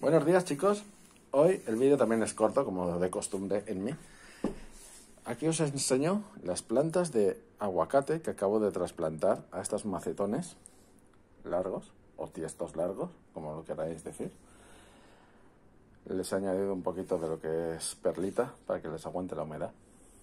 Buenos días, chicos. Hoy el vídeo también es corto, como de costumbre en mí. Aquí os enseño las plantas de aguacate que acabo de trasplantar a estos macetones largos, o tiestos largos, como lo queráis decir. Les he añadido un poquito de lo que es perlita para que les aguante la humedad.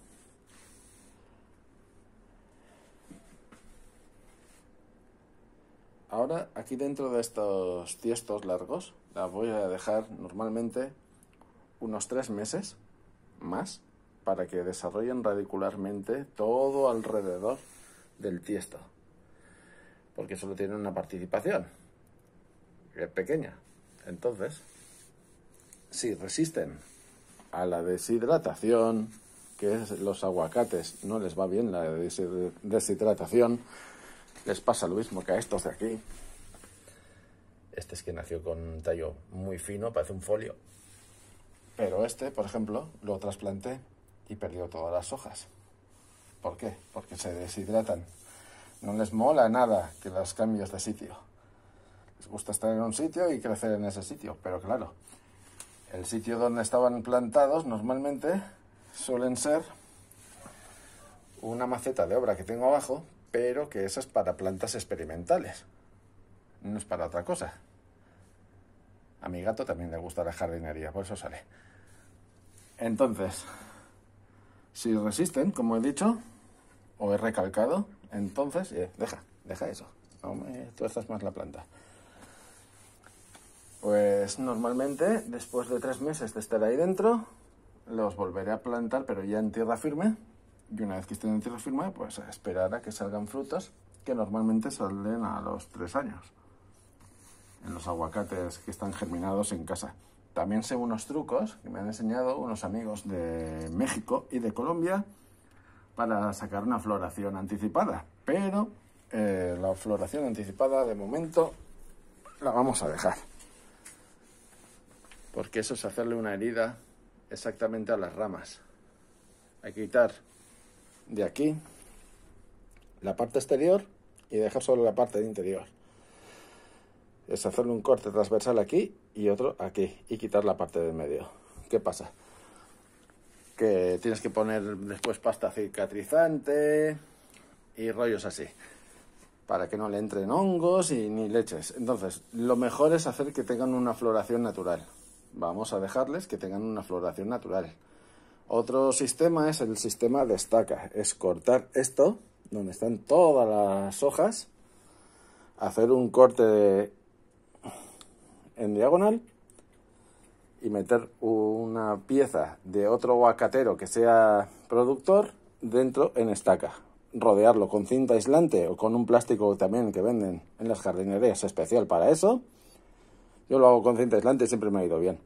Ahora, aquí dentro de estos tiestos largos, las voy a dejar normalmente unos 3 meses más para que desarrollen radicularmente todo alrededor del tiesto. Porque solo tienen una participación pequeña. Entonces, si resisten a la deshidratación, que es los aguacates no les va bien la deshidratación, les pasa lo mismo que a estos de aquí. Este es que nació con un tallo muy fino, parece un folio. Pero este, por ejemplo, lo trasplanté y perdió todas las hojas. ¿Por qué? Porque se deshidratan. No les mola nada que los cambies de sitio. Les gusta estar en un sitio y crecer en ese sitio. Pero claro, el sitio donde estaban plantados normalmente suelen ser una maceta de obra que tengo abajo, pero que esa es para plantas experimentales. No es para otra cosa. A mi gato también le gusta la jardinería, por eso sale. Entonces, si resisten, como he dicho, o he recalcado, entonces, deja eso. No me tuerzas más la planta. Pues normalmente, después de 3 meses de estar ahí dentro, los volveré a plantar, pero ya en tierra firme. Y una vez que estén en tierra firme, pues a esperar a que salgan frutos, que normalmente salen a los 3 años. En los aguacates que están germinados en casa. También sé unos trucos que me han enseñado unos amigos de México y de Colombia para sacar una floración anticipada. Pero la floración anticipada de momento la vamos a dejar. Porque eso es hacerle una herida exactamente a las ramas. Hay que quitar de aquí la parte exterior y dejar solo la parte de interior. Es hacerle un corte transversal aquí y otro aquí y quitar la parte del medio. ¿Qué pasa? Que tienes que poner después pasta cicatrizante y rollos así para que no le entren hongos y ni leches. Entonces, lo mejor es hacer que tengan una floración natural. Vamos a dejarles que tengan una floración natural. Otro sistema es el sistema de estaca. Es cortar esto, donde están todas las hojas, hacer un corte en diagonal y meter una pieza de otro aguacatero que sea productor dentro en estaca. Rodearlo con cinta aislante o con un plástico también que venden en las jardinerías especial para eso. Yo lo hago con cinta aislante y siempre me ha ido bien.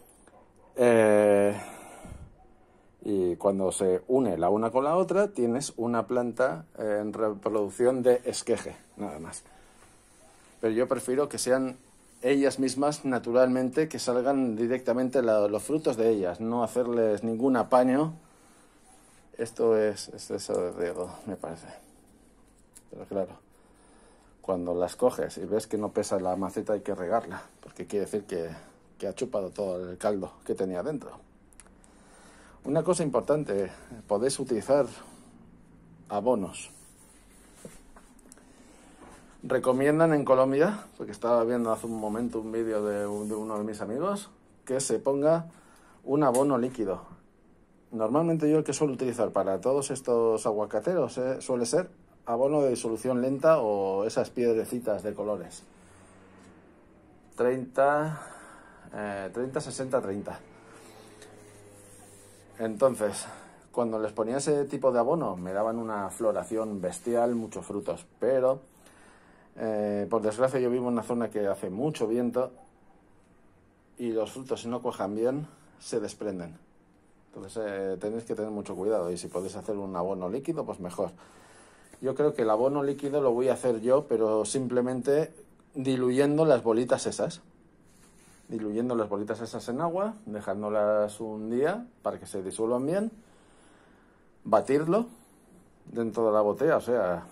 Y cuando se une la una con la otra, tienes una planta en reproducción de esqueje, nada más. Pero yo prefiero que sean ellas mismas naturalmente, que salgan directamente los frutos de ellas, no hacerles ningún apaño. Esto es exceso de riego, me parece. Pero claro, cuando las coges y ves que no pesa la maceta, hay que regarla, porque quiere decir que ha chupado todo el caldo que tenía dentro. Una cosa importante, podéis utilizar abonos. Recomiendan en Colombia, porque estaba viendo hace un momento un vídeo de uno de mis amigos, que se ponga un abono líquido. Normalmente yo el que suelo utilizar para todos estos aguacateros suele ser abono de disolución lenta o esas piedrecitas de colores. 30, 60, 30. Entonces, cuando les ponía ese tipo de abono, me daban una floración bestial, muchos frutos, pero por desgracia yo vivo en una zona que hace mucho viento y los frutos, si no cuajan bien, se desprenden. Entonces tenéis que tener mucho cuidado y si podéis hacer un abono líquido, pues mejor. Yo creo que el abono líquido lo voy a hacer yo, pero simplemente diluyendo las bolitas esas. Diluyendo las bolitas esas en agua, dejándolas un día para que se disuelvan bien, batirlo dentro de la botella, o sea,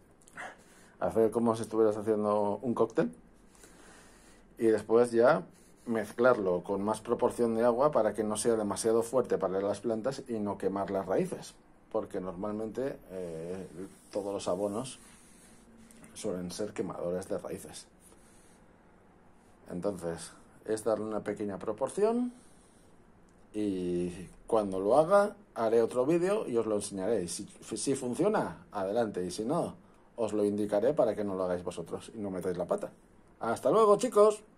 hacer como si estuvieras haciendo un cóctel y después ya mezclarlo con más proporción de agua para que no sea demasiado fuerte para las plantas y no quemar las raíces, porque normalmente todos los abonos suelen ser quemadores de raíces. Entonces, es darle una pequeña proporción y cuando lo haga haré otro vídeo y os lo enseñaré. Si funciona, adelante, y si no, os lo indicaré para que no lo hagáis vosotros y no metáis la pata. ¡Hasta luego, chicos!